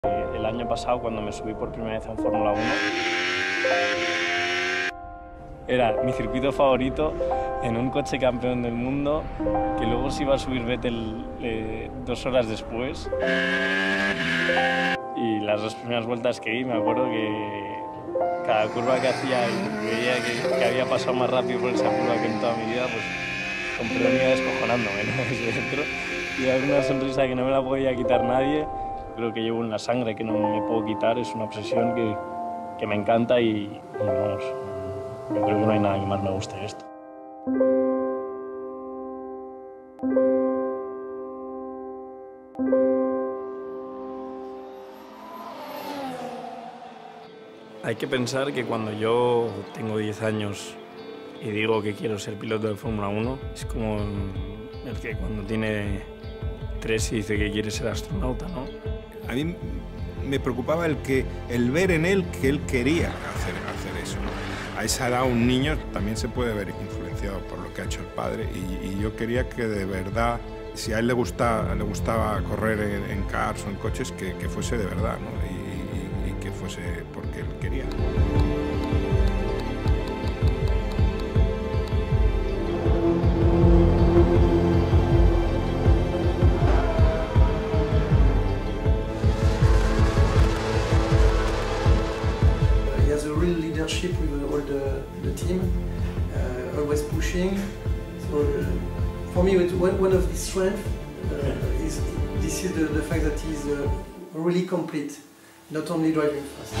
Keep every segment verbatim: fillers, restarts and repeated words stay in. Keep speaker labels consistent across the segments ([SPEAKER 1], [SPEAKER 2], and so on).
[SPEAKER 1] El año pasado, cuando me subí por primera vez en Fórmula uno, era mi circuito favorito en un coche campeón del mundo, que luego se iba a subir Vettel eh, dos horas después. Y las dos primeras vueltas que di, me acuerdo que cada curva que hacía y veía que, que había pasado más rápido por esa curva que en toda mi vida, pues con perdón iba descojonándome, ¿no? Desde dentro. Y era una sonrisa que no me la podía quitar nadie. Creo que llevo en la sangre, que no me puedo quitar, es una obsesión que, que me encanta y, y vamos, yo creo que no hay nada que más me guste de esto. Hay que pensar que cuando yo tengo diez años y digo que quiero ser piloto de Fórmula uno, es como el que cuando tiene tres y dice que quiere ser astronauta, ¿no?
[SPEAKER 2] A mí me preocupaba el, que, el ver en él que él quería hacer, hacer eso, ¿no? A esa edad un niño también se puede ver influenciado por lo que ha hecho el padre y, y yo quería que de verdad, si a él le, gusta, le gustaba correr en, en cars o en coches, que, que fuese de verdad, ¿no? y, y, y que fuese porque él quería.
[SPEAKER 3] Leadership with all the, the team, uh, always pushing. So uh, for me, one, one of his strengths uh, is this is the, the fact that he's uh, really complete, not only driving fast.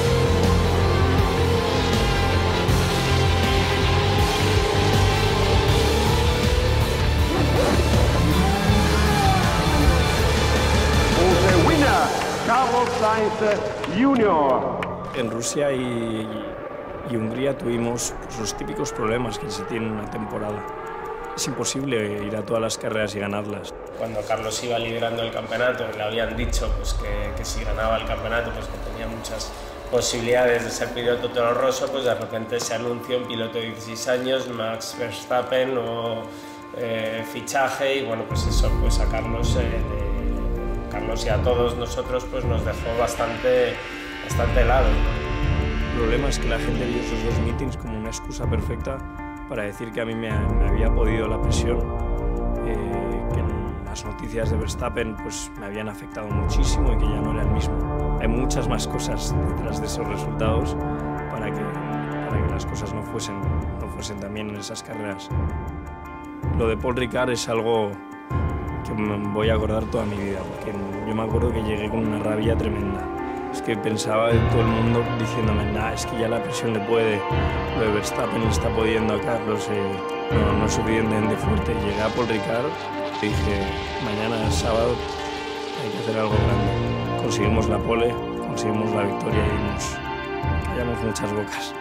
[SPEAKER 4] The winner, Carlos Sainz Junior
[SPEAKER 1] En Rusia y, y Hungría tuvimos pues, los típicos problemas que se tienen en una temporada. Es imposible ir a todas las carreras y ganarlas.
[SPEAKER 5] Cuando Carlos iba liderando el campeonato, le habían dicho pues, que, que si ganaba el campeonato pues, que tenía muchas posibilidades de ser piloto toro-rosso, pues de repente se anuncia un piloto de dieciséis años, Max Verstappen, o eh, fichaje, y bueno, pues eso, pues a Carlos, eh, de, Carlos y a todos nosotros pues, nos dejó bastante bastante helado.
[SPEAKER 1] El problema es que la gente vio esos dos meetings como una excusa perfecta para decir que a mí me, me había podido la presión, eh, que las noticias de Verstappen pues, me habían afectado muchísimo y que ya no era el mismo. Hay muchas más cosas detrás de esos resultados para que, para que las cosas no fuesen, no fuesen también en esas carreras. Lo de Paul Ricard es algo que me voy a acordar toda mi vida, porque yo me acuerdo que llegué con una rabia tremenda. Es que pensaba en todo el mundo diciéndome, nah, es que ya la presión le puede, lo de Verstappen le está pudiendo a Carlos, eh, no, no es suficientemente fuerte. Llegué a Paul Ricard y dije, mañana es sábado, hay que hacer algo grande. Conseguimos la pole, conseguimos la victoria y nos callamos muchas bocas.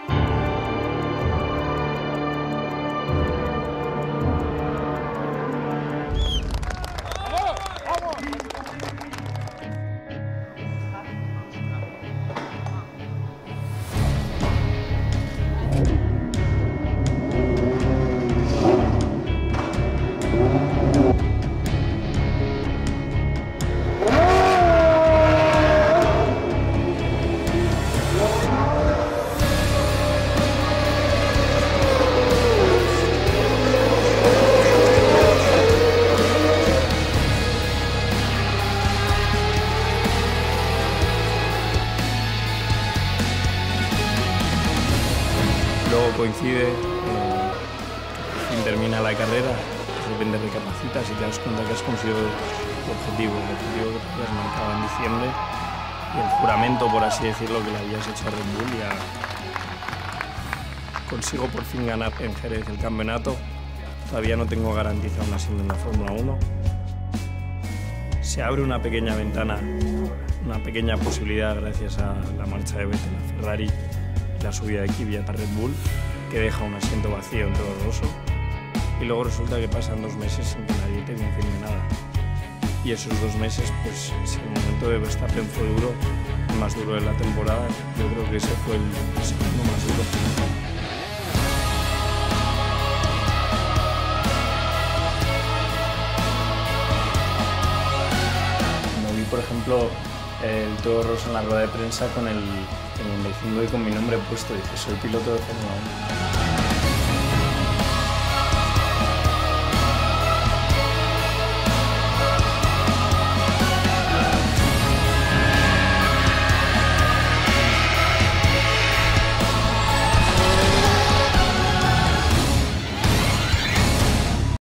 [SPEAKER 1] Luego coincide, eh, por fin termina la carrera, de repente recapacitas y te das cuenta que has conseguido tu objetivo, el objetivo que te habías marcado en diciembre, y el juramento, por así decirlo, que le habías hecho a Red Bull. Ya consigo por fin ganar en Jerez el campeonato. Todavía no tengo garantizado una asiento en la Fórmula uno. Se abre una pequeña ventana, una pequeña posibilidad gracias a la marcha de Vettel a Ferrari, la subida de Kvyat a Red Bull, que deja un asiento vacío en Toro Rosso, y luego resulta que pasan dos meses sin que nadie te confirme nada. Y esos dos meses, pues si el momento de Verstappen fue duro, el más duro de la temporada, yo creo que ese fue el segundo más duro. Cuando vi, por ejemplo, el Toro Rosso en la rueda de prensa con el treinta y cinco y con mi nombre puesto. Dice, soy piloto de Fórmula uno.